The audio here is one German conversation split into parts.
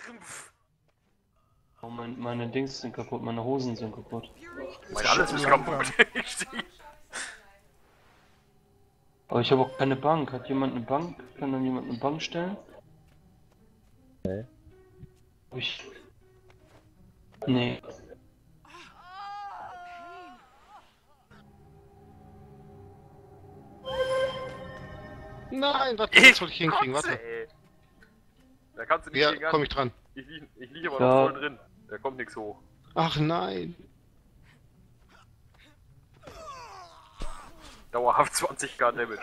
Oh, meine Dings sind kaputt, meine Hosen sind kaputt. Alles ist kaputt. Aber ich habe auch keine Bank. Hat jemand eine Bank? Kann dann jemand eine Bank stellen? Nee. Hab ich... Nee. Nein, warte, das wollte ich hinkriegen, warte. Ey. Da kannst du nicht Ja, gegen an. komm ich dran. Ich lieg aber Ja. noch voll drin. Da kommt nichts hoch. Ach nein. Dauerhaft 20k Damage.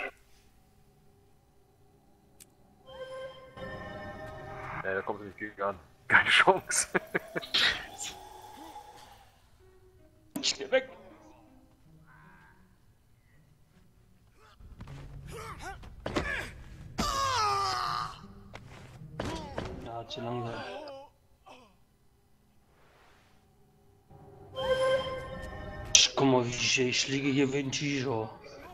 Ja, da kommt sie nicht gegen an. Keine Chance. Ich geh weg! Ja, zu langsam. Guck mal, ich liege hier wie ein Tiger.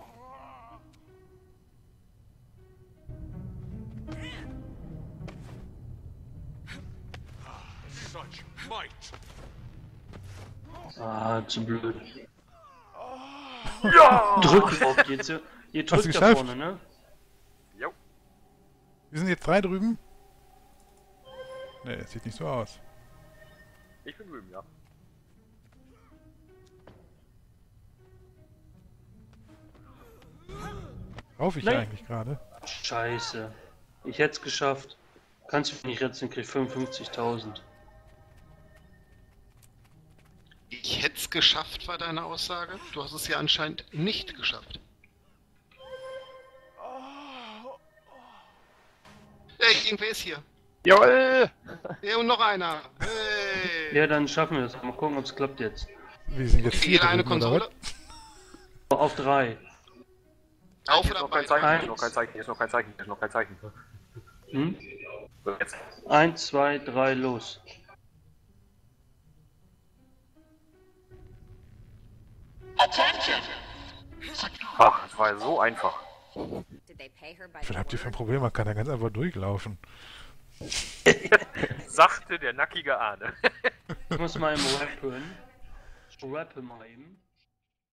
Ah, zu blöd. Ja! Drück auf, ihr Hast du drückt da geschafft? vorne, ne? Jo. Wir sind jetzt 3 drüben? Ne, es sieht nicht so aus. Ich bin drüben, ja. Rauf ich Nein. hier eigentlich gerade? Scheiße. Ich hätte es geschafft. Kannst du mich nicht retten, krieg 55.000. Ich hätte es geschafft, war deine Aussage. Du hast es ja anscheinend nicht geschafft. Ey, irgendwer ist hier. Jawoll! Ja, und noch einer. Hey. Ja, dann schaffen wir das. Mal gucken, ob es klappt jetzt. Wir sind jetzt 4 Jeder eine drüben, oder Konsole. was? Auf 3. Auf Hier ist oder noch kein bei? Zeichen, hier Eins. ist noch kein Zeichen, hier ist noch kein Zeichen, hier ist noch kein Zeichen. Hm? So, jetzt. 1, 2, 3, los. Ach, das war ja so einfach. Was habt ihr für ein Problem? Man kann da ganz einfach durchlaufen. Sagte der nackige Ahne. Ich muss mal eben rappen. Ich rappe mal eben.